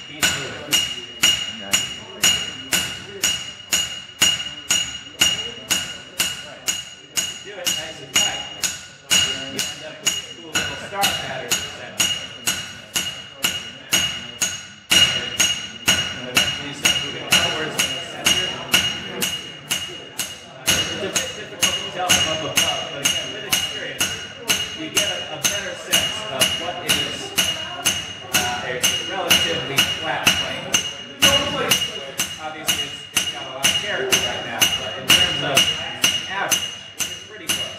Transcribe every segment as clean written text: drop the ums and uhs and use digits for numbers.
Keep moving. Do it nice and tight. You end up with a cool little star pattern. And eventually you start moving outwards in the center. It's a bit difficult to tell from up above, but again, with experience, you get a better sense of what is a relatively flat plane. Obviously, it's got a lot of character right now, but in terms of average, it's pretty close.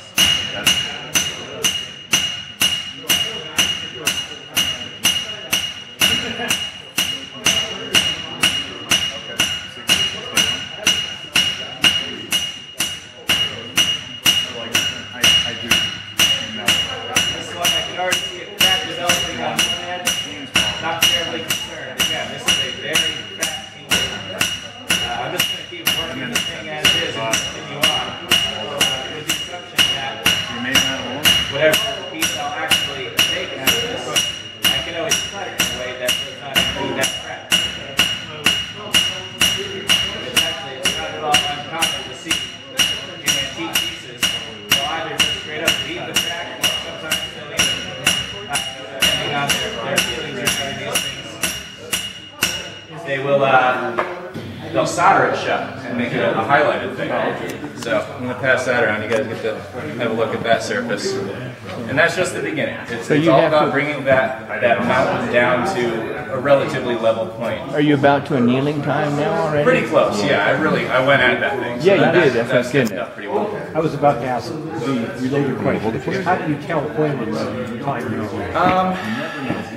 This one, I can already see a crack developing on one edge. Not terribly concerned. Again, this is a very fat ingot. I'm just going to keep working this thing as it is and continue on. With the assumption that whatever piece I'll actually take out of this, I can always cut it in a way that does not include that crack. It's not at all uncommon to see in antique pieces. They'll either just straight up leave the crack, or sometimes they'll even, depending on their feelings regarding these things, they will they'll solder it shut and make it a highlighted thing. So I'm going to pass that around. You guys get to have a look at that surface. And that's just the beginning. It's all about bringing that mountain down to a relatively level point. Are you about to a kneeling time now already? Pretty close, yeah. I went at that thing. So yeah, you did. That's getting it. Pretty well. I was about to ask the related question. How do you tell when it's time to